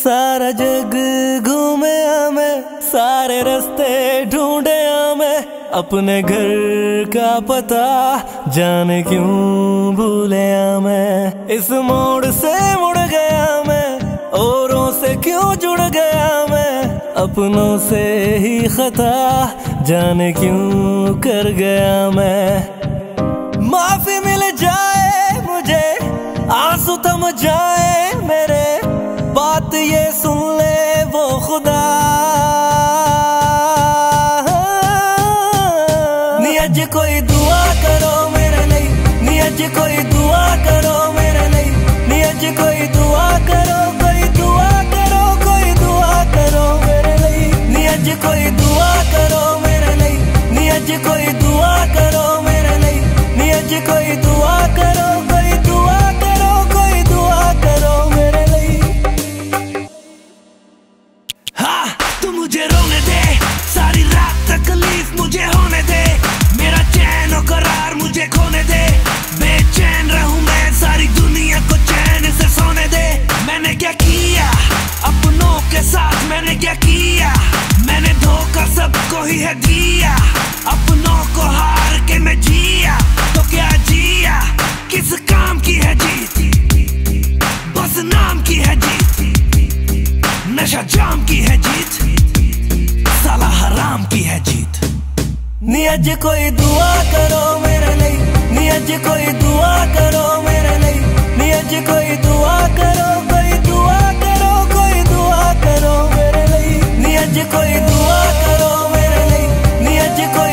सारा जग घूमे मैं, सारे रास्ते ढूंढे मैं, अपने घर का पता जाने क्यों भूले मैं। इस मोड़ से मुड़ गया मैं, औरों से क्यों जुड़ गया मैं, अपनों से ही खता जाने क्यों कर गया मैं। माफी मिल जाए मुझे, आंसू थम जाए मेरे, बात ये सुन ले वो खुदा। नी अज कोई दुआ करो मेरे लिए, नी अज कोई दुआ करो मेरे लिए, नी अज कोई दुआ करो, कोई दुआ करो, कोई दुआ करो मेरे लिए। नी अज कोई दुआ करो मेरे लिए, नी अज कोई दुआ करो मेरे लिए, नी अज कोई दुआ करो, कोई दुआ करो, कोई दुआ करो मेरे लिए। हाँ तू मुझे रोने दे, सारी रात तकलीफ मुझे होने दे, मेरा चैन और करार मुझे खोने दे, बेचैन रहूं मैं सारी दुनिया को चैन से सोने दे। मैंने क्या किया अपनों के साथ, मैंने क्या किया, मैंने धोखा सबको ही है दिया, अपनों को हार के मैं जिया तो क्या जिया, किस काम की है जीत, बस नाम की है जीत, नशा जाम की है जीत, साला हराम की है जीत। नी अज कोई दुआ करो मेरे लिए, नी अज कोई दुआ करो मेरे लिए, नी अज कोई दुआ करो, कोई दुआ करो, कोई दुआ करो मेरे लिए। नी अज कोई दुआ करो मेरे लिए, नी अज कोई